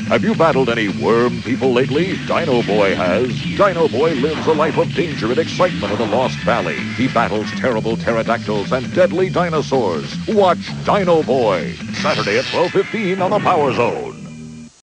Have you battled any worm people lately? Dino Boy has. Dino Boy lives a life of danger and excitement in the Lost Valley. He battles terrible pterodactyls and deadly dinosaurs. Watch Dino Boy, Saturday at 12:15 on the Power Zone.